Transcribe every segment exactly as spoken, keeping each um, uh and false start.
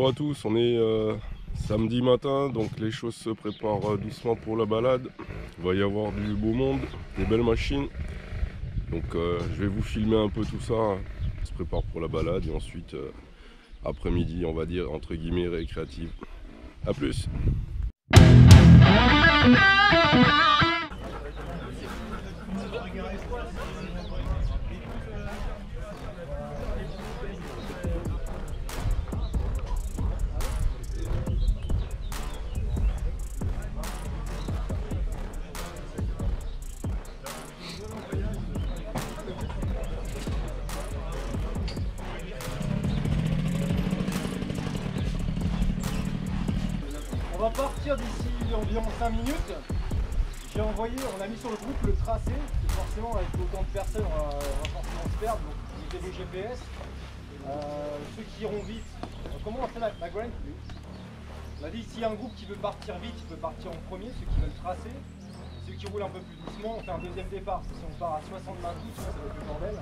bonjour à tous, on est euh, samedi matin, donc les choses se préparent euh, doucement pour la balade. Il va y avoir du beau monde, des belles machines. Donc euh, je vais vous filmer un peu tout ça. On se prépare pour la balade et ensuite euh, après-midi, on va dire entre guillemets récréative. A plus. On va partir d'ici environ cinq minutes. J'ai envoyé, on a mis sur le groupe le tracé. Forcément, avec autant de personnes, on va, on va forcément se perdre. Donc, j'ai des G P S. Euh, ceux qui iront vite, comment on fait la, la grind? On a dit s'il y a un groupe qui veut partir vite, il peut partir en premier. Ceux qui veulent tracer, ceux qui roulent un peu plus doucement, on fait un deuxième départ. Si on part à soixante vingt tout, ça va être le bordel.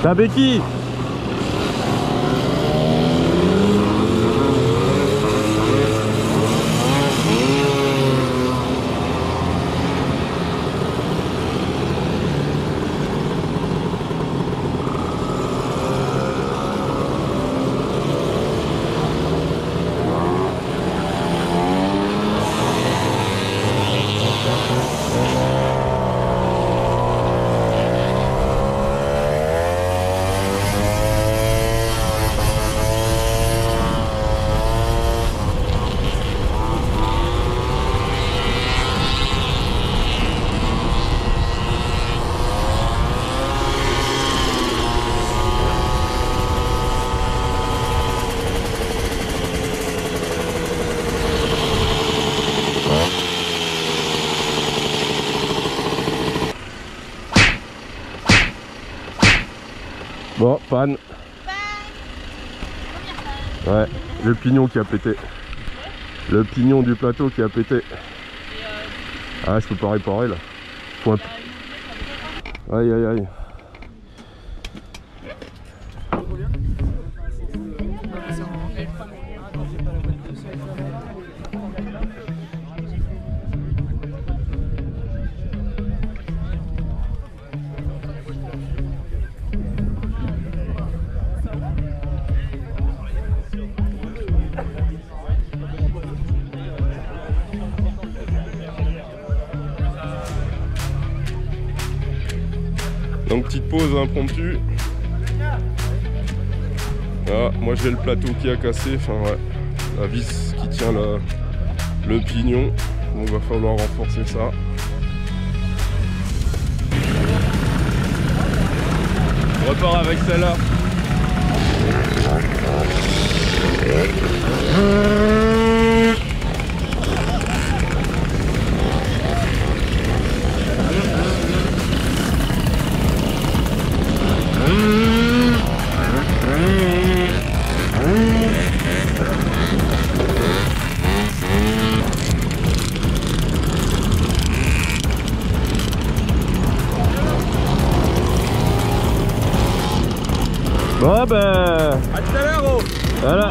Ta béquille. Bon, panne. Ouais, le pignon qui a pété. Le pignon du plateau qui a pété. Ah, je peux pas réparer là. Point. Aïe aïe aïe. Donc petite pause impromptue. Ah, moi j'ai le plateau qui a cassé, enfin ouais, la vis qui tient la, le pignon. Donc va falloir renforcer ça. On repart avec celle-là. Bon ben... à tout à l'heure gros. Voilà.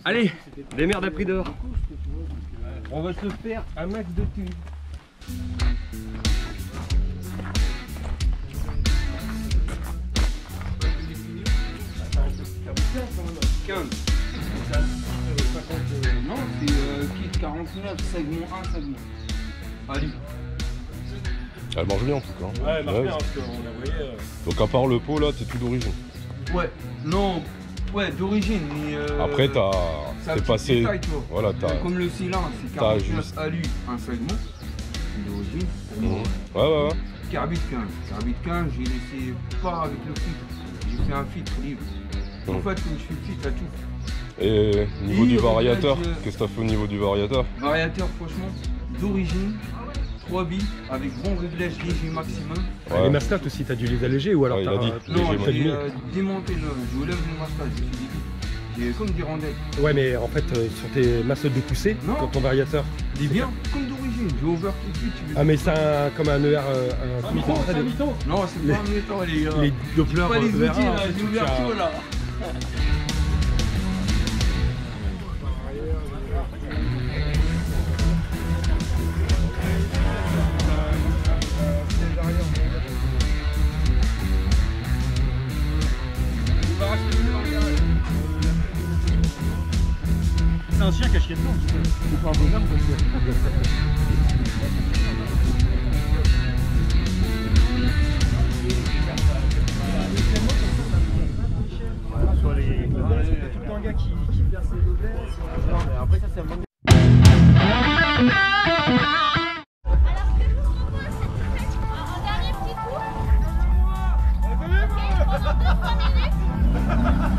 Allez, les merdes à prix d'or. On va se faire un max de thunes. quinze. Non, c'est euh, kit quarante-neuf, segment un, segment. Allez. Elle mange bien en tout cas. Ouais, elle marche Ouais. bien, parce qu'on la voyait. euh, Donc à part le pot là, c'est tout d'origine. Ouais, non, ouais, d'origine, mais. Euh, Après t'as. c'est un T'es petit passé. détail, tu vois. Voilà, t'as. Comme le cylindre, c'est t'as quarante-neuf juste- alu, un segment. D'origine, pour moi. Mhm. Ouais, ouais, ouais. Carbide quinze. Carbide quinze, j'ai laissé pas avec le filtre. J'ai fait un filtre libre. En Mhm. fait, comme je fais le filtre à tout. Et au niveau Et du au variateur, réglage, qu'est-ce que t'as fait au niveau du variateur? Variateur, franchement, d'origine, trois billes, avec bon réglage léger maximum. Ouais. Les mastats aussi, t'as dû les alléger ou alors Ouais, il t'as a dit. un- Non, Léger, j'ai limite. euh, démonté le. Je relève mon mastage, je suis dit. J'ai comme des rondelles. Ouais, mais en fait, euh, sur tes masses de poussée, Non. dans ton variateur. Des bien, comme d'origine. J'ai ouvert tout de suite. tu veux- Ah, mais c'est un, comme un E R. euh, un, Un mytho, c'est un mytho. Non, c'est Les- pas un métal, les gars. Les Doppler Pas les E R outils A, en là, fait, les tu as- ouvertures là. C'est un chien qui a chié dedans. C'est pas un bonhomme parce que. Sur les. C'est tout le temps un gars qui, qui perce les gobelets. Non, mais après, ça, c'est un bon. Alors ce que je vous propose, c'est de faire un, un dernier petit tour. Ok, pendant deux trois minutes.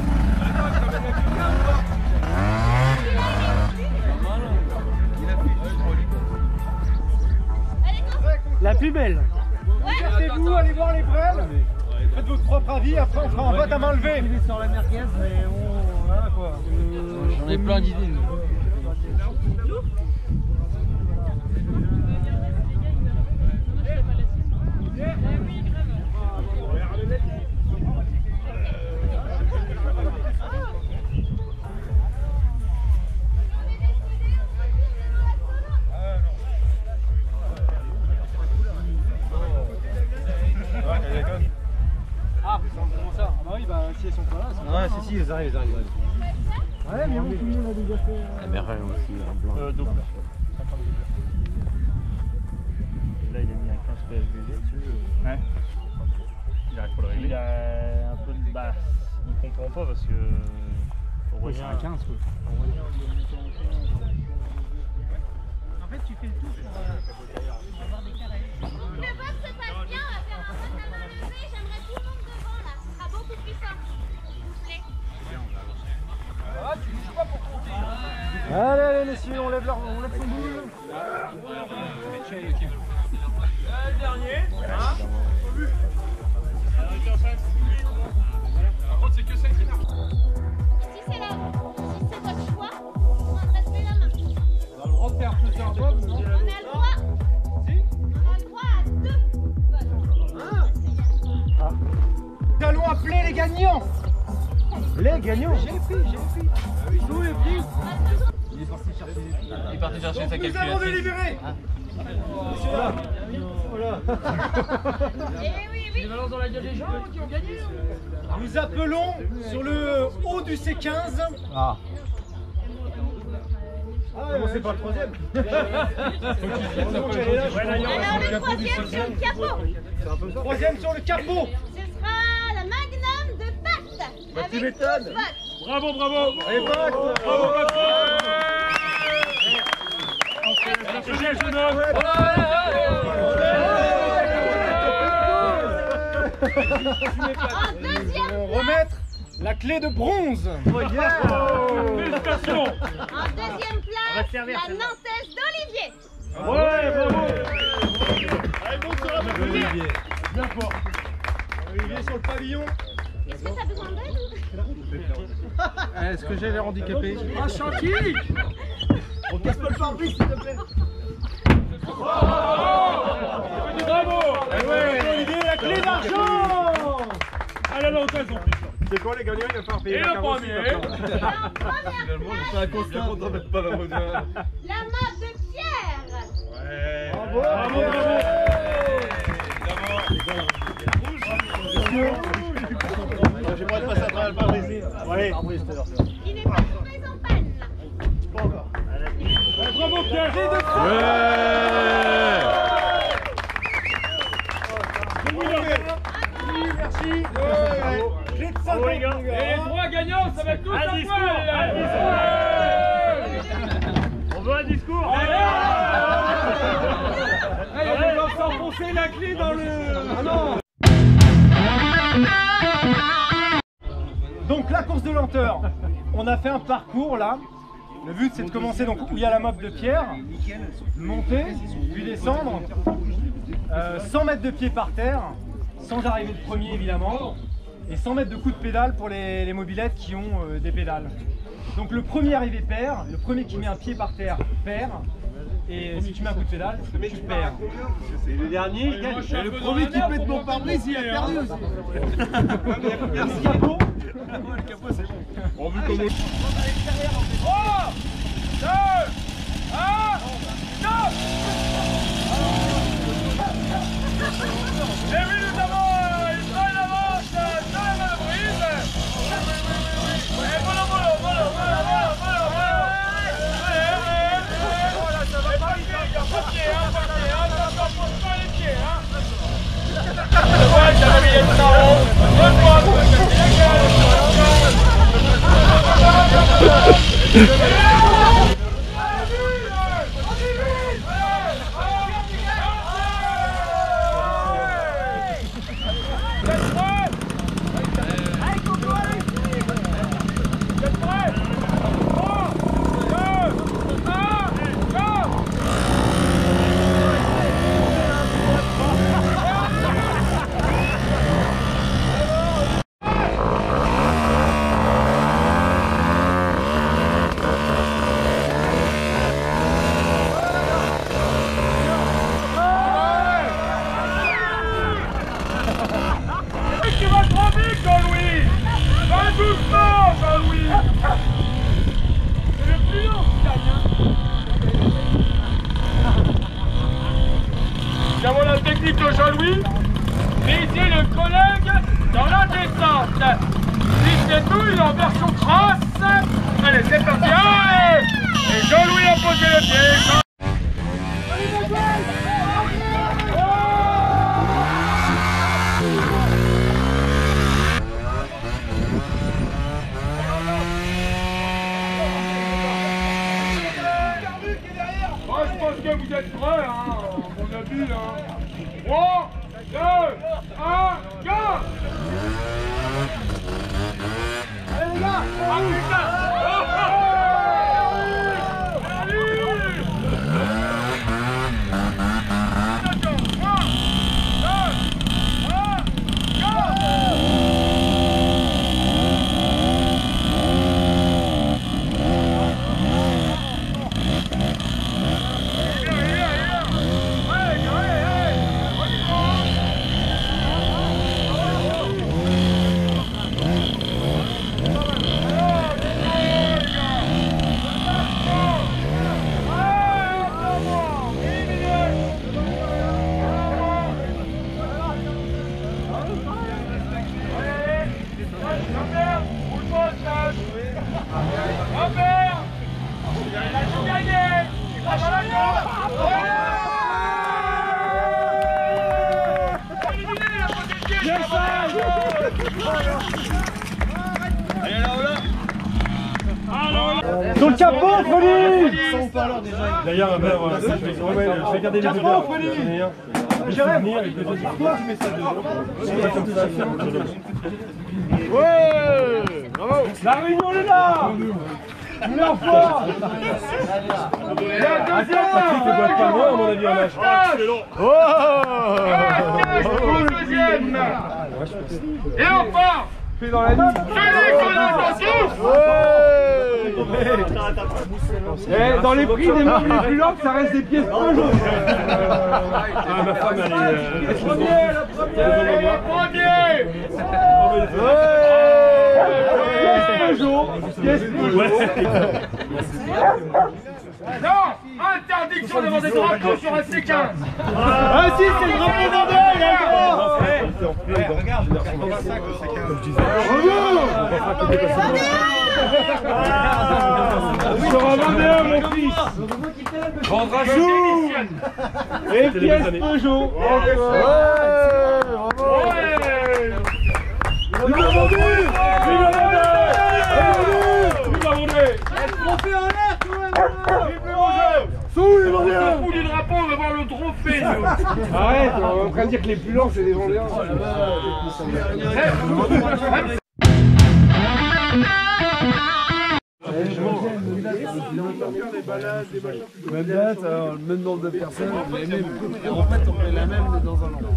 Allez, go. La plus belle. Ouais. Sortez-vous, allez voir les brels. Faites votre propre avis, après on fera un vote à main levée. Sur la merguez, mais bon, voilà quoi. J'en ai plein d'idées. Ah, comment ça? Ah bah oui, bah si elles sont pas là, elles sont Ouais, si, si, ils arrivent, ils arrivent. Ouais, mais oui, tout le monde a déjà fait. La merraille aussi, en blanc. Euh, double. Là, il a mis un quinze P S V G dessus. Ouais. Il arrive pour le Il régler. a un peu de. Bah, il comprend pas parce que. Oui, c'est un quinze quoi. Le vote se passe bien, on va faire un vote à main levée. J'aimerais tout le monde devant là, ce sera beaucoup plus simple. S'il vous plaît. Allez, allez, messieurs, on lève, leur, on lève son boule. Si c'est la, si c'est votre choix, on va lever la main. On a le droit de faire plusieurs votes. On a le droit. On a le droit à deux votes. Nous allons appeler les gagnants. Les gagnants. J'ai pris, j'ai pris. Tout est pris. Il est parti chercher. Il est parti chercher sa Donc nous avons délibéré. Voilà. Voilà. Eh oui, oui. Nous appelons sur le haut du C quinze. Ah. Comment c'est pas le troisième? Alors le troisième sur le capot. Troisième sur le capot. Ce sera la magnum de pâte. Avec douze votes. Bravo, bravo! Allez, Pâques. Bravo, patron! C'est bien, jeune homme! En deuxième On va remettre la clé de bronze. Félicitations! En deuxième place, la Nantaise d'Olivier. Ouais, bravo! Allez, bon, sur la Olivier. Bien fort! Olivier sur le pavillon. Est-ce que ça a besoin d'aide? Est-ce que j'ai les handicapés? Ah, Chantilly. On casse pas le pare-brise, s'il te plaît. Bravo! Olivier, la clé d'argent. À la Nantaise en plus! C'est quoi les gagnants? Il va falloir payer la carrosserie. C'est un constat. Pas la mode. La mode de Pierre. Ouais. Bravo, bravo, bravo. J'ai pas de passer à travers le pare-brise. Allez. Il n'est pas très en panne. Pas encore. Bravo Pierre. Merci. Clé de Bravo les gars. les Et les trois gagnants, ça va être tous Un à discours. poil. Un discours. On veut un discours. Allez, on va s'enfoncer la clé dans le... Ah non. Donc la course de lenteur, on a fait un parcours là. Le but c'est de commencer donc où il y a la mob de Pierre, monter, puis descendre, euh, cent mètres de pied par terre, sans arriver le premier évidemment, et cent mètres de coups de pédale pour les, les mobylettes qui ont euh, des pédales. Donc le premier arrivé perd, le premier qui met un pied par terre perd, et si tu mets un coup de pédale, tu perds. Et le dernier, il gagne. Et le premier qui pète mon pare-brise, il a perdu aussi. Merci Capot. On veut comment... trois, deux, un, stop. Et oui, nous avons une bonne avance sur la manœuvrise. Et voilà, voilà, voilà, voilà, voilà, voilà, voilà. Voilà, ça va pas vite, il y a pas de pied, hein, pas de pied, hein, ça ne pose pas les pieds, hein. Ouais, ça va bien être marrant. Deux fois, deux fois, tu vas trop vite, Jean-Louis! Va doucement, Jean-Louis! C'est le plus long qui gagne, hein! Nous avons la technique de Jean-Louis. Visez le collègue dans la descente. Si c'est tout, il est en version crasse. Allez, c'est parti! Allez! Et Jean-Louis a posé le pied. Moi, je pense que vous êtes prêts, hein, à mon avis, hein. trois, deux, un, go! Allez, les gars! Ah, putain! Oh, oh, oh! Allez! Attends, trois, deux, un, go! Sur le capot, Folie! D'ailleurs, ben, voilà, ça, je vais, ouais, je vais garder les Capot, vidéos. Folie! J'en ai un. Jérémy, avec les autres histoires, je mets ça dedans. C'est comme ça, Ouais! Bravo! La réunion est là! Il est en forme! Patrick ne boit pas loin, à mon avis, en âge. Deuxième! Et enfin! Fais dans la nuit! Celui qu'on attend tous! Eh, dans les prix des meubles les plus longs, ça reste des pièces pas jaunes! Ah, ma femme, elle est... euh, Le premier! Le premier! Le premier! Ouais. Peugeot. Yes, Peugeot. Non, interdiction de vendre des drapeaux sur un C quinze. Ah si, c'est le drapeau vendeur, il a le droit. Regarde, Tu seras vendeur, mon fils. Vendra jour. Et pièce Peugeot. Il a vendu. Il a vendu. Il a vendu. Trophée en l'air, tout le monde. On s'en fout du drapeau, on va voir le trophée. Arrête, on est en train de dire que les plus lents, c'est les vendeurs. Même date, alors, le même nombre de personnes, les mêmes. En fait, on fait la même, mais dans un an.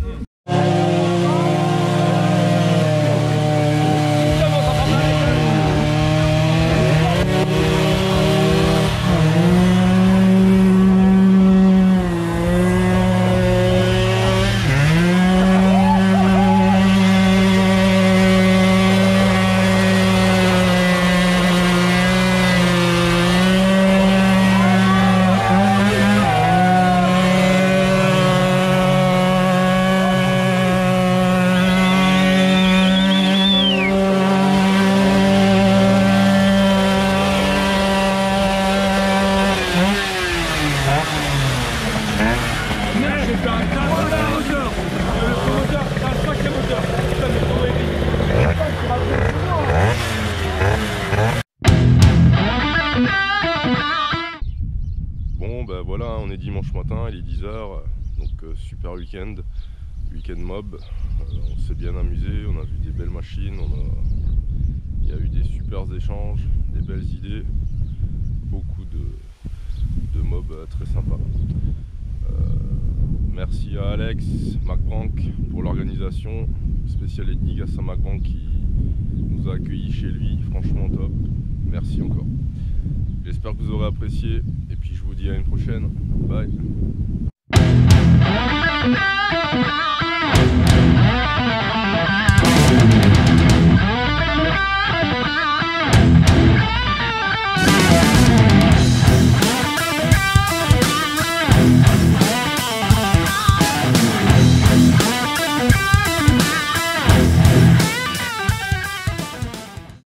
Bon ben voilà, on est dimanche matin, il est dix heures, donc euh, super week-end, week-end mob, euh, on s'est bien amusé, on a vu des belles machines, on a... il y a eu des super échanges, des belles idées, beaucoup de, de mobs euh, très sympas. Euh, merci à Alex, MacBranc pour l'organisation, spécial dédicace à MacBranc qui nous a accueillis chez lui, franchement top, merci encore. J'espère que vous aurez apprécié et puis je vous dis à une prochaine. Bye.